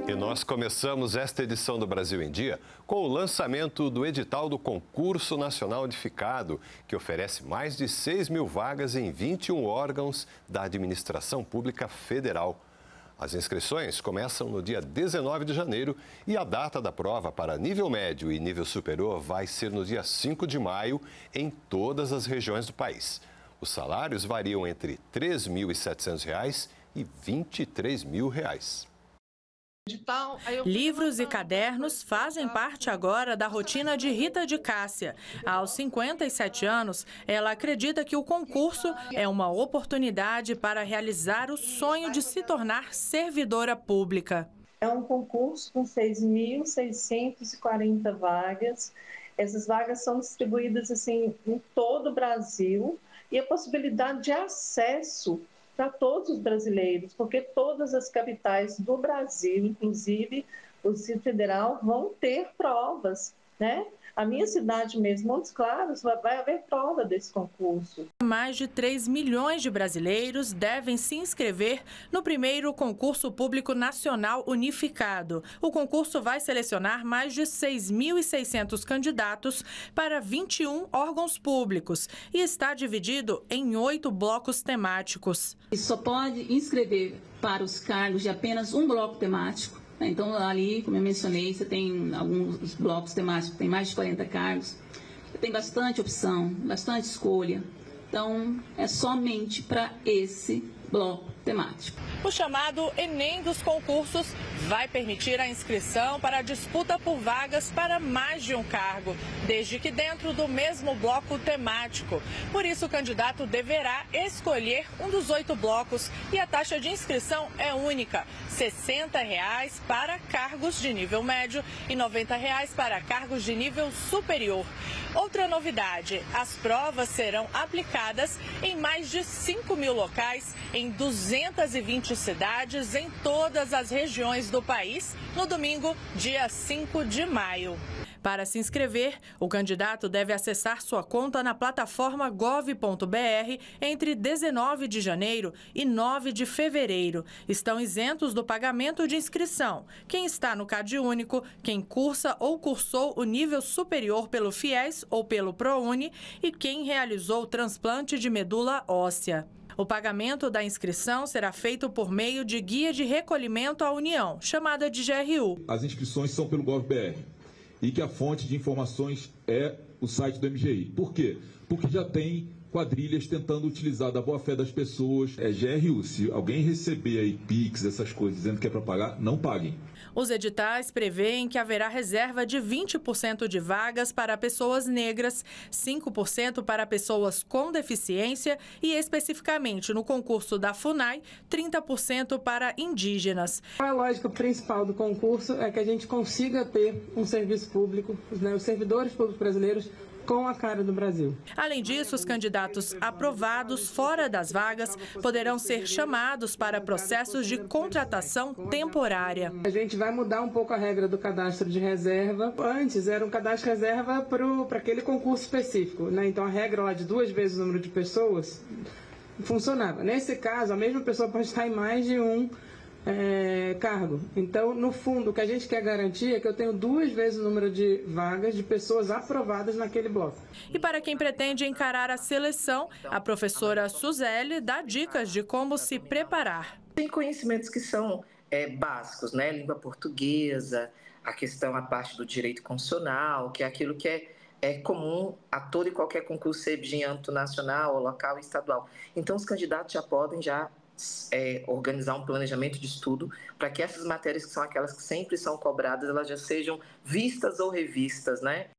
E nós começamos esta edição do Brasil em Dia com o lançamento do edital do Concurso Nacional Unificado, que oferece mais de 6 mil vagas em 21 órgãos da Administração Pública Federal. As inscrições começam no dia 19 de janeiro e a data da prova para nível médio e nível superior vai ser no dia 5 de maio em todas as regiões do país. Os salários variam entre R$ 3.700 e R$ 23.000. Livros e cadernos fazem parte agora da rotina de Rita de Cássia. Aos 57 anos, ela acredita que o concurso é uma oportunidade para realizar o sonho de se tornar servidora pública. É um concurso com 6.640 vagas. Essas vagas são distribuídas assim, em todo o Brasil e a possibilidade de acesso para todos os brasileiros, porque todas as capitais do Brasil, inclusive o Distrito Federal, vão ter provas, né? A minha cidade mesmo, Montes Claros, vai haver prova desse concurso. Mais de 3 milhões de brasileiros devem se inscrever no primeiro concurso público nacional unificado. O concurso vai selecionar mais de 6.600 candidatos para 21 órgãos públicos e está dividido em 8 blocos temáticos. Só pode inscrever para os cargos de apenas um bloco temático. Então, ali, como eu mencionei, você tem alguns blocos temáticos, tem mais de 40 cargos, tem bastante opção, bastante escolha. Então, é somente para esse bloco temático. O chamado Enem dos concursos vai permitir a inscrição para a disputa por vagas para mais de um cargo, desde que dentro do mesmo bloco temático. Por isso, o candidato deverá escolher um dos 8 blocos e a taxa de inscrição é única, R$ 60 para cargos de nível médio e R$ 90 para cargos de nível superior. Outra novidade, as provas serão aplicadas em mais de 5.000 locais, em 220 cidades, em todas as regiões do país, no domingo, dia 5 de maio. Para se inscrever, o candidato deve acessar sua conta na plataforma gov.br entre 19 de janeiro e 9 de fevereiro. Estão isentos do pagamento de inscrição quem está no CadÚnico, quem cursa ou cursou o nível superior pelo FIES ou pelo ProUni e quem realizou o transplante de medula óssea. O pagamento da inscrição será feito por meio de guia de recolhimento à União, chamada de GRU. As inscrições são pelo GovBR e que a fonte de informações é o site do MGI. Por quê? Porque já tem quadrilhas tentando utilizar da boa-fé das pessoas. É GRU. Se alguém receber aí Pix, essas coisas, dizendo que é para pagar, não paguem. Os editais prevêem que haverá reserva de 20% de vagas para pessoas negras, 5% para pessoas com deficiência e, especificamente no concurso da FUNAI, 30% para indígenas. A lógica principal do concurso é que a gente consiga ter um serviço público, né, os servidores públicos brasileiros, com a cara do Brasil. Além disso, os candidatos aprovados fora das vagas poderão ser chamados para processos de contratação temporária. A gente vai mudar um pouco a regra do cadastro de reserva. Antes era um cadastro de reserva para aquele concurso específico, né? Então a regra lá de 2 vezes o número de pessoas funcionava. Nesse caso, a mesma pessoa pode estar em mais de um cargo. Então, no fundo, o que a gente quer garantir é que eu tenho 2 vezes o número de vagas de pessoas aprovadas naquele bloco. E para quem pretende encarar a seleção, a professora Suzeli dá dicas de como se preparar. Tem conhecimentos que são básicos, né? Língua portuguesa, a parte do direito constitucional, que é aquilo que é comum a todo e qualquer concurso, seja de âmbito nacional, local e estadual. Então, os candidatos já podem organizar um planejamento de estudo para que essas matérias, que são aquelas que sempre são cobradas, elas já sejam vistas ou revistas, né?